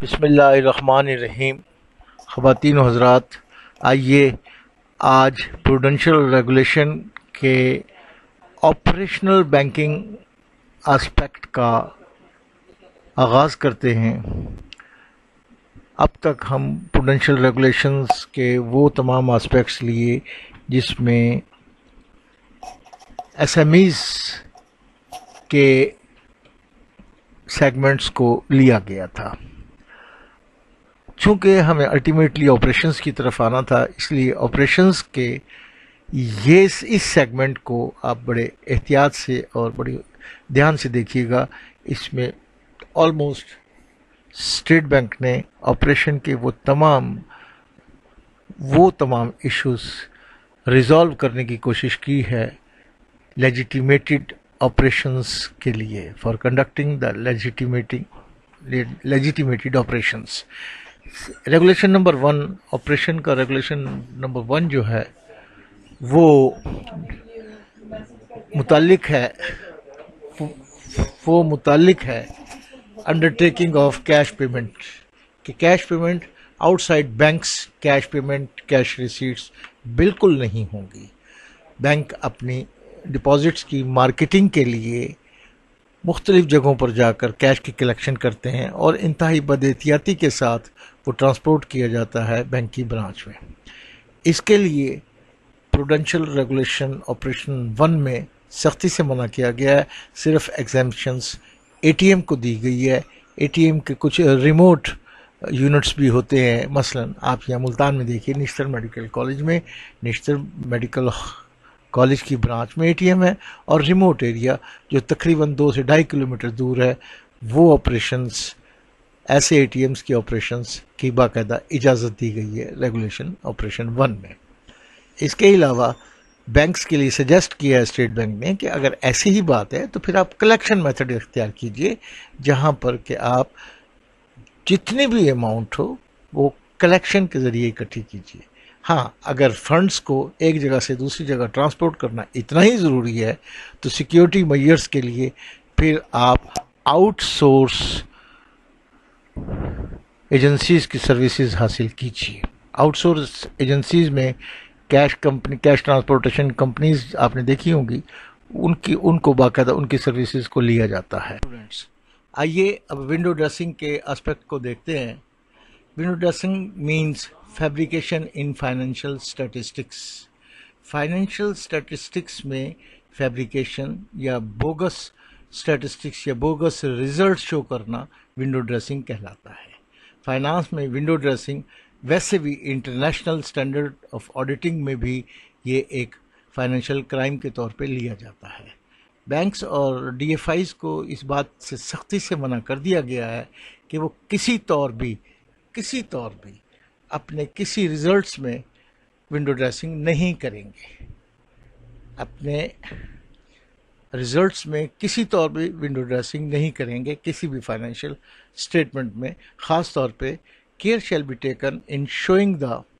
بسم اللہ الرحمن الرحیم۔ خواتین و حضرات، آئیے آج پروڈنشل ریگولیشن کے آپریشنل بینکنگ اسپیکٹ کا آغاز کرتے ہیں۔ اب تک ہم پروڈنشل ریگولیشنز کے وہ تمام اسپیکٹس لیے جس میں ایس ایم ایز کے سیگمنٹس کو لیا گیا تھا۔ چونکہ ہمیں الٹیمیٹلی آپریشنز کی طرف آنا تھا، اس لیے آپریشنز کے اس سیگمنٹ کو آپ بڑے احتیاط سے اور بڑے دھیان سے دیکھیے گا۔ اس میں آلموسٹ اسٹیٹ بینک نے آپریشن کے وہ تمام ایشوز ریزالو کرنے کی کوشش کی ہے لیجیٹیمیٹڈ آپریشنز کے لیے، for conducting the legitimated operations. Regulation number 1، operation کا ریگولیشن نمبر 1 جو ہے وہ متعلق ہے انڈرٹیکنگ آف کیش پیمنٹ، کہ cash payment outside banks cash payment, cash receipts بالکل نہیں ہوں گی۔ بینک اپنی ڈپازٹس کی مارکیٹنگ کے لیے مختلف جگہوں پر جا کر کیش کی کلیکشن کرتے ہیں اور انتہائی بد احتیاطی کے ساتھ وہ ٹرانسپورٹ کیا جاتا ہے بینک کی برانچ میں۔ اس کے لیے پروڈنشل ریگولیشن آپریشن 1 میں سختی سے منع کیا گیا ہے۔ صرف ایگزیمپشنز اے ٹی ایم کو دی گئی ہے۔ اے ٹی ایم کے کچھ ریموٹ یونٹس بھی ہوتے ہیں، مثلا آپ یہاں ملتان میں دیکھیے نشتر میڈیکل کالج میں، نشتر میڈیکل کالج کی برانچ میں اے ٹی ایم ہے، اور ریموٹ ایریا جو تقریباً 2 سے 2.5 کلومیٹر دور ہے، وہ آپریشنز، ایسے اے ٹی ایمز کی آپریشنز کی باقاعدہ اجازت دی گئی ہے ریگولیشن آپریشن 1 میں۔ اس کے علاوہ بینکس کے لیے سجیسٹ کیا ہے اسٹیٹ بینک نے کہ اگر ایسی ہی بات ہے تو پھر آپ کلیکشن میتھڈ اختیار کیجئے، جہاں پر کہ آپ جتنی بھی اماؤنٹ ہو وہ کلیکشن کے ذریعے اکٹھی کیجئے۔ ہاں، اگر فنڈز کو ایک جگہ سے دوسری جگہ ٹرانسپورٹ کرنا اتنا ہی ضروری ہے تو سیکیورٹی میئرز کے لیے پھر آپ آؤٹ سورس ایجنسیز کی سروسز حاصل کیجیے۔ آؤٹ سورس ایجنسیز میں کیش ٹرانسپورٹیشن کمپنیز آپ نے دیکھی ہوں گی، ان کو باقاعدہ ان کی سروسز کو لیا جاتا ہے۔ آئیے اب ونڈو ڈریسنگ کے اسپیکٹ کو دیکھتے ہیں۔ Window dressing means fabrication in financial statistics. Financial statistics میں فیبریکیشن یا بوگس اسٹیٹسٹکس یا بوگس ریزلٹ شو کرنا ونڈو ڈریسنگ کہلاتا ہے۔ فائنانس میں ونڈو ڈریسنگ ویسے بھی انٹرنیشنل سٹینڈرڈ آف آڈیٹنگ میں بھی یہ ایک فائنینشیل کرائم کے طور پہ لیا جاتا ہے۔ بینکس اور ڈی ایف آئیز کو اس بات سے سختی سے منع کر دیا گیا ہے کہ وہ کسی طور بھی اپنے کسی ریزلٹس میں ونڈو ڈریسنگ نہیں کریں گے۔ اپنے ریزلٹس میں کسی طور بھی ونڈو ڈریسنگ نہیں کریں گے کسی بھی فائنینشیل اسٹیٹمنٹ میں۔ خاص طور پہ care shall be taken in showing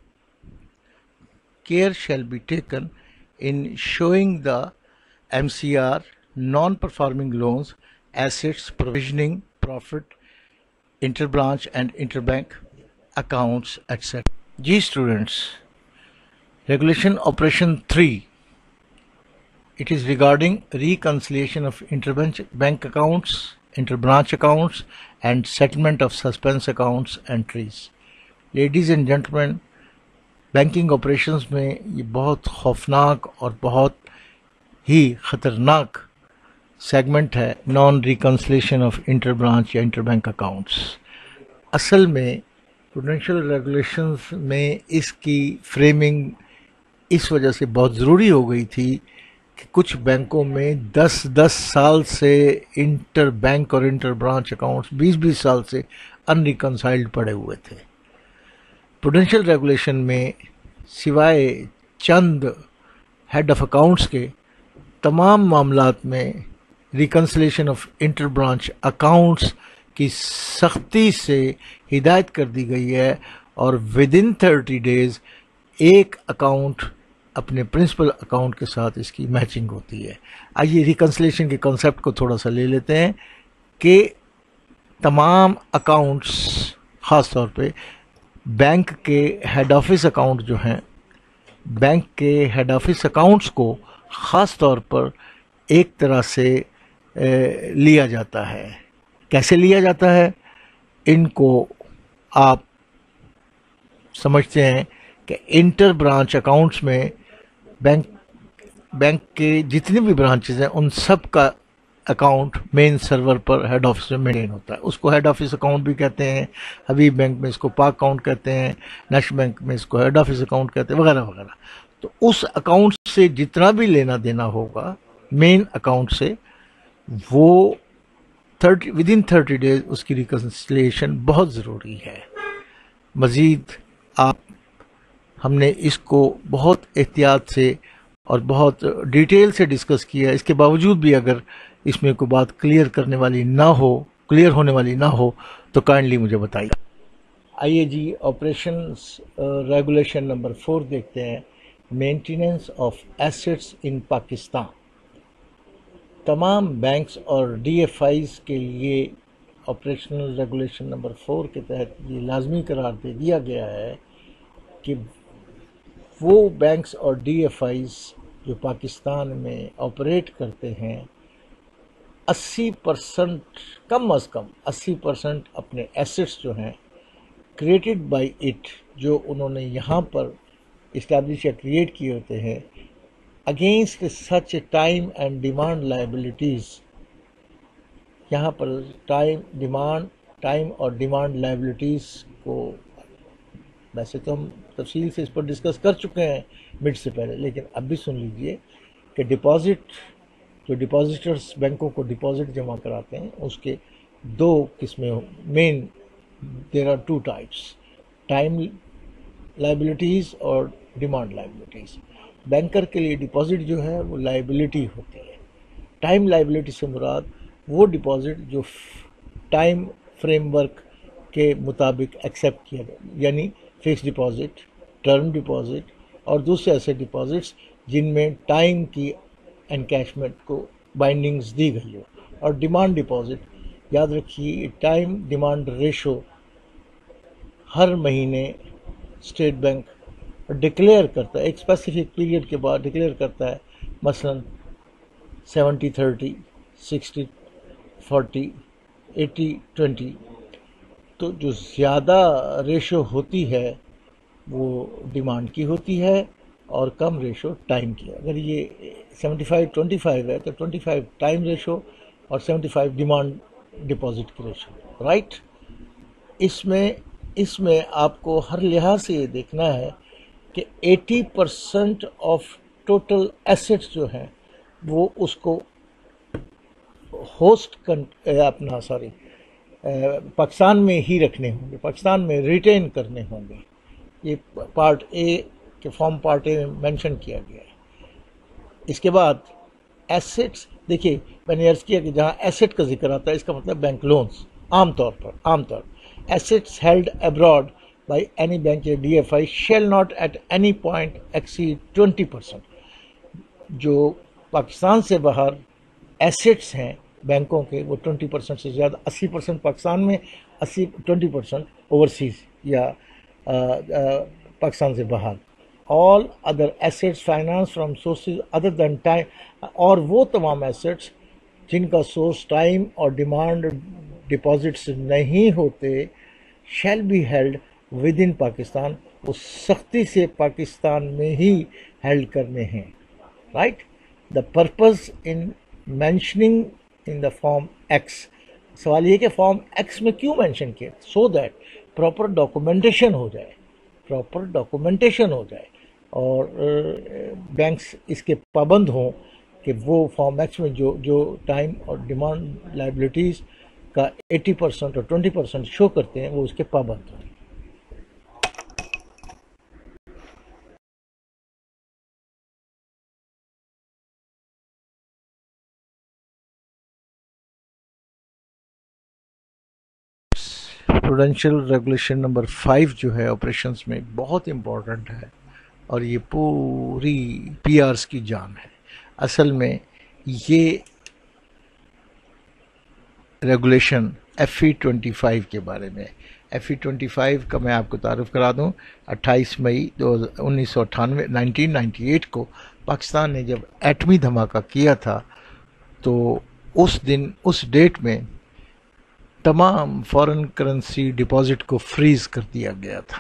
the MCR, non-performing loans, assets, provisioning, profit, interbranch and interbank accounts, etc. جی students, regulation operation 3، it is regarding reconciliation of interbank accounts, interbranch accounts and settlement of suspense accounts entries. Ladies and gentlemen, banking operations میں یہ بہت خوفناک اور بہت ہی خطرناک segment ہے non reconciliation of inter branch یا انٹر بینک اکاؤنٹس۔ اصل میں پروڈنشل ریگولیشنز میں اس کی فریمنگ اس وجہ سے بہت ضروری ہو گئی تھی کہ کچھ بینکوں میں 10 سال سے انٹر بینک اور انٹر برانچ اکاؤنٹس 20 سال سے ان ریکنسائلڈ پڑے ہوئے تھے۔ پروڈنشل ریگولیشن میں سوائے چند ہیڈ آف اکاؤنٹس کے تمام معاملات میں reconciliation of inter branch accounts کی سختی سے ہدایت کر دی گئی ہے، اور ودن 30 days ایک اکاؤنٹ اپنے پرنسپل اکاؤنٹ کے ساتھ اس کی میچنگ ہوتی ہے۔ آئیے ریکنسلیشن کے کنسیپٹ کو تھوڑا سا لے لیتے ہیں کہ تمام اکاؤنٹس خاص طور پہ بینک کے ہیڈ آفس اکاؤنٹ جو ہیں، بینک کے ہیڈ آفس اکاؤنٹس کو خاص طور پر ایک طرح سے لیا جاتا ہے۔ کیسے لیا جاتا ہے؟ ان کو آپ سمجھتے ہیں کہ انٹر برانچ اکاؤنٹس میں بینک کے جتنے بھی برانچز ہیں ان سب کا اکاؤنٹ مین سرور پر ہیڈ آفس میں مینٹین ہوتا ہے۔ اس کو ہیڈ آفس اکاؤنٹ بھی کہتے ہیں، حبیب بینک میں اس کو پاک اکاؤنٹ کہتے ہیں، نیشنل بینک میں اس کو ہیڈ آفس اکاؤنٹ کہتے ہیں، وغیرہ وغیرہ۔ تو اس اکاؤنٹ سے جتنا بھی لینا دینا ہوگا مین اکاؤنٹ سے، وہ ود ان 30 days اس کی ریکنسیلیشن بہت ضروری ہے۔ مزید ہم نے اس کو بہت احتیاط سے اور بہت ڈیٹیل سے ڈسکس کیا، اس کے باوجود بھی اگر اس میں کوئی بات کلیئر ہونے والی نہ ہو تو کائنڈلی مجھے بتائیے۔ آئیے جی، آپریشنز ریگولیشن نمبر 4 دیکھتے ہیں، maintenance of assets in Pakistan. تمام بینکس اور ڈی ایف آئیز کے لیے آپریشنل ریگولیشن نمبر 4 کے تحت یہ لازمی قرار دے دیا گیا ہے کہ وہ بینکس اور ڈی ایف آئیز جو پاکستان میں آپریٹ کرتے ہیں 80% کم از کم 80% اپنے ایسٹس جو ہیں کریٹڈ بائی اٹ، جو انہوں نے یہاں پر اسٹیبلش یا کریٹ کیے ہوتے ہیں، against such time and demand liabilities. یہاں پر ٹائم اور ڈیمانڈ لائبلٹیز کو ویسے تو ہم تفصیل سے اس پر ڈسکس کر چکے ہیں مڈ سے پہلے، لیکن اب بھی سن لیجئے کہ جو ڈپازیٹرز بینکوں کو ڈپازٹ جمع کراتے ہیں اس کے 2 قسمیں mean, there are 2 types, time liabilities اور ڈیمانڈ لائبلٹیز۔ بینکر کے لیے ڈپازٹ جو ہے وہ لائبلٹی ہوتی ہے۔ ٹائم لائبلٹی سے مراد وہ ڈپازٹ جو ٹائم فریم ورک کے مطابق ایکسیپٹ کیا گیا، یعنی فکس ڈپازٹ، ٹرم ڈپازٹ اور دوسرے ایسے ڈپازٹس جن میں ٹائم کی انکیشمنٹ کو بائنڈنگز دی گئی ہو۔ اور ڈیمانڈ ڈپازٹ، یاد رکھیے ٹائم ڈیمانڈ ریشو ہر مہینے اسٹیٹ بینک ڈکلیئر کرتا ہے، ایک اسپیسیفک پیریڈ کے بعد ڈکلیئر کرتا ہے، مثلا 70-30، 60-40، 80-20۔ تو جو زیادہ ریشو ہوتی ہے وہ ڈیمانڈ کی ہوتی ہے اور کم ریشو ٹائم کی ہے۔ اگر یہ 75-25 ہے تو 25 ٹائم ریشو اور 75 ڈیمانڈ ڈپازٹ کی ریشو، رائٹ؟ اس میں آپ کو ہر لحاظ سے یہ دیکھنا ہے کہ 80% آف ٹوٹل ایسٹس جو ہیں وہ اس کو پاکستان میں ہی رکھنے ہوں گے، پاکستان میں ریٹین کرنے ہوں گے۔ یہ پارٹ اے کے فارم پارٹ اے میں مینشن کیا گیا ہے۔ اس کے بعد ایسٹس، دیکھیے میں نے عرض کیا کہ جہاں ایسٹ کا ذکر آتا ہے اس کا مطلب بینک لونز، عام طور assets held abroad by any bank یا DFI shall not at any point exceed 20%۔ جو پاکستان سے باہر ایسٹس ہیں بینکوں کے وہ 20% سے زیادہ، 80% پاکستان میں، 20% اوورسیز یا پاکستان سے باہر۔ all other assets financed from sources other than time، اور وہ تمام ایسٹس جن کا سورس ٹائم اور ڈیمانڈ ڈپازٹس نہیں ہوتے shall be held within Pakistan, وہ سختی سے پاکستان میں ہی ہیلڈ کرنے ہیں، right? The purpose in mentioning in the form X, سوال یہ کہ فارم ایکس میں کیوں مینشن کیا؟ سو دیٹ پراپر ڈاکومنٹیشن ہو جائے اور بینکس اس کے پابند ہوں کہ وہ فارم ایکس میں جو ٹائم اور ڈیمانڈ لائبلٹیز کا 80% اور 20% شو کرتے ہیں وہ اس کے پابند ہوں۔ پروڈینشیل ریگولیشن نمبر 5 جو ہے آپریشنز میں بہت امپورٹنٹ ہے اور یہ پوری پی آرز کی جان ہے۔ اصل میں یہ ریگولیشن FE 25 کے بارے میں، FE25 کا میں آپ کو تعارف کرا دوں. 28 مئی 1998 کو پاکستان نے جب ایٹمی دھماکہ کیا تھا تو اس دن اس ڈیٹ میں تمام فارن کرنسی ڈپازٹ کو فریز کر دیا گیا تھا.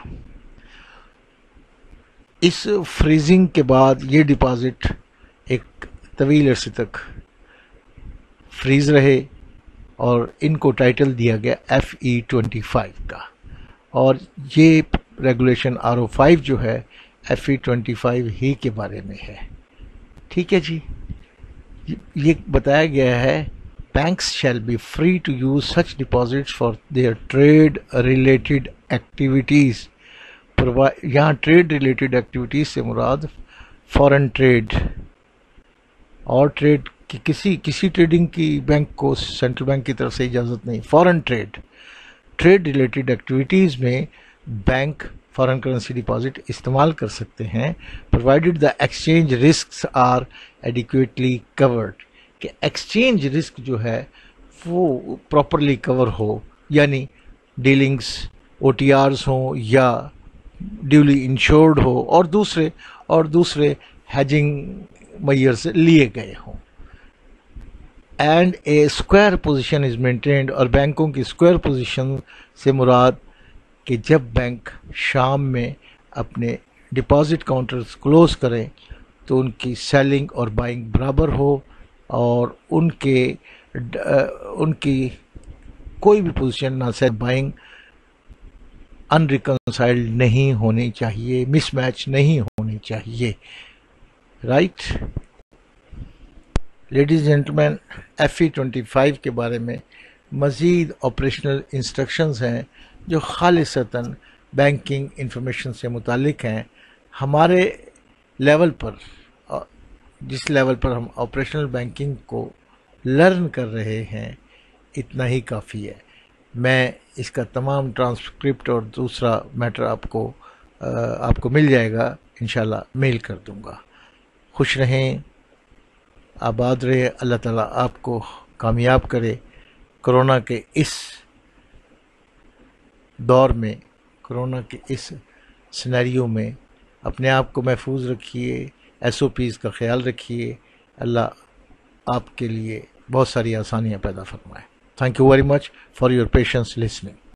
اس فریزنگ کے بعد یہ ڈپازٹ ایک طویل عرصے تک فریز رہے اور ان کو ٹائٹل دیا گیا FE25 کا, اور یہ ریگولیشن RO5 جو ہے FE25 ہی کے بارے میں ہے. ٹھیک ہے جی, یہ بتایا گیا ہے banks shall be free to use such deposits for their trade related activities. یہاں ٹریڈ ریلیٹڈ ایکٹیویٹیز سے مراد فارن ٹریڈ اور ٹریڈ کی کسی ٹریڈنگ کی بینک کو سینٹرل بینک کی طرف سے اجازت نہیں. فارن ٹریڈ ریلیٹڈ ایکٹیویٹیز میں بینک فارن کرنسی ڈپازٹ استعمال کر سکتے ہیں provided the exchange risks are adequately covered, کہ ایکسچینج رسک جو ہے وہ پراپرلی کور ہو, یعنی ڈیلنگز OTRs ہوں یا ڈیولی انشورڈ ہو اور دوسرے ہیجنگ میئرز لیے گئے ہوں. And a square position is maintained, اور بینکوں کی اسکوائر پوزیشن سے مراد کہ جب بینک شام میں اپنے ڈپازٹ کاؤنٹرز کلوز کریں تو ان کی سیلنگ اور بائنگ برابر ہو, اور ان کی کوئی بھی پوزیشن نہ سیل بائنگ انریکنسائلڈ نہیں ہونی چاہیے, مس میچ نہیں ہونی چاہیے. رائٹ لیڈیز جینٹلمین, FE25 کے بارے میں مزید آپریشنل انسٹرکشنز ہیں جو خالصتاً بینکنگ انفارمیشن سے متعلق ہیں. ہمارے لیول پر, جس لیول پر ہم آپریشنل بینکنگ کو لرن کر رہے ہیں, اتنا ہی کافی ہے. میں اس کا تمام ٹرانسکرپٹ اور دوسرا میٹر آپ کو مل جائے گا, انشاءاللہ میل کر دوں گا. خوش رہیں, آباد رہے, اللہ تعالیٰ آپ کو کامیاب کرے. کرونا کے اس دور میں, کرونا کے اس سینیریو میں اپنے آپ کو محفوظ رکھیے, SOPs کا خیال رکھیے. اللہ آپ کے لیے بہت ساری آسانیاں پیدا فرمائے. Thank you very much for your patience listening.